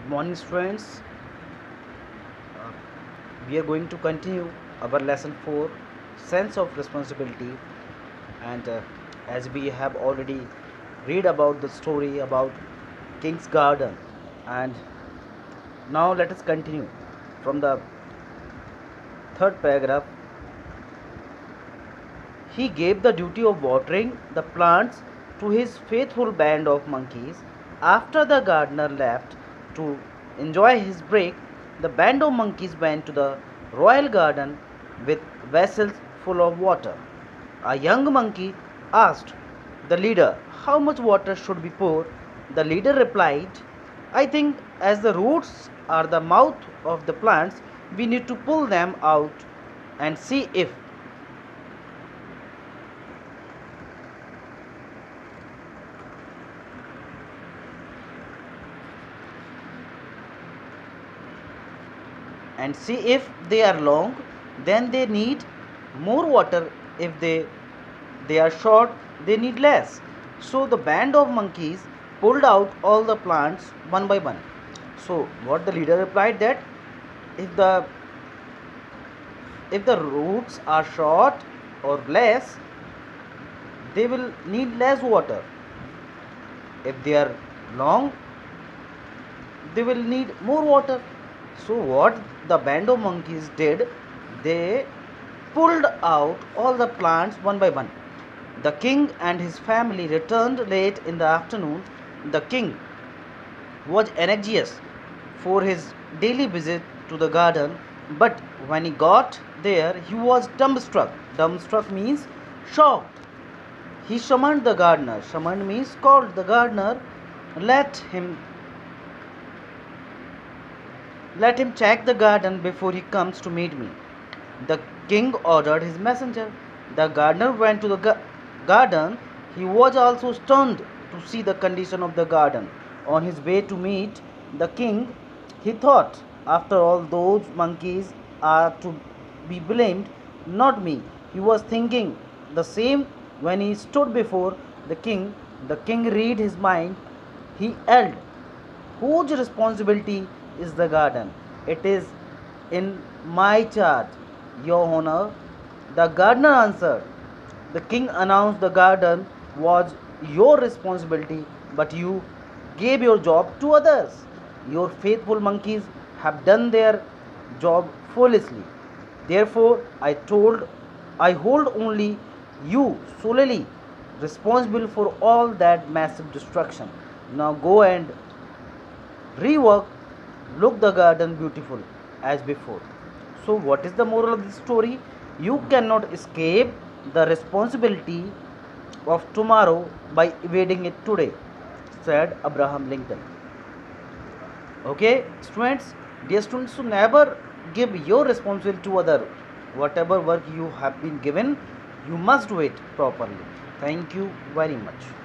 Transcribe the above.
Good morning, students. Uh, we are going to continue our lesson 4, sense of responsibility. And as we have already read about the story about King's Garden, and now let us continue from the third paragraph. He gave the duty of watering the plants to his faithful band of monkeys. After the gardener left to enjoy his break, the band of monkeys went to the royal garden with vessels full of water. A young monkey asked the leader how much water should be poured. The leader replied, I think as the roots are the mouth of the plants, we need to pull them out and see if they are long, then they need more water. If they are short, they need less. So the band of monkeys pulled out all the plants one by one. So what the leader replied, that if the roots are short or less, they will need less water. If they are long, they will need more water. So what the band of monkeys did, they pulled out all the plants one by one. The king and his family returned late in the afternoon. The king was anxious for his daily visit to the garden, but when he got there, he was dumbstruck. Dumbstruck means shocked. He summoned the gardener. Summoned means called the gardener. Let him check the garden before he comes to meet me. The king ordered his messenger. The gardener went to the garden. He was also stunned to see the condition of the garden. On his way to meet the king, he thought, after all, those monkeys are to be blamed, not me. He was thinking the same when he stood before the king. The king read his mind. He yelled, whose responsibility is the garden? It is in my charge, Your Honor. The gardener answered. The king announced the garden was your responsibility, but you gave your job to others. Your faithful monkeys have done their job foolishly. Therefore, I hold only you solely responsible for all that massive destruction. Now go and rework, look the garden beautiful as before. So what is the moral of this story? You cannot escape the responsibility of tomorrow by evading it today, said Abraham Lincoln. Okay, students, dear students, so never give your responsibility to other. Whatever work you have been given, you must do it properly. Thank you very much.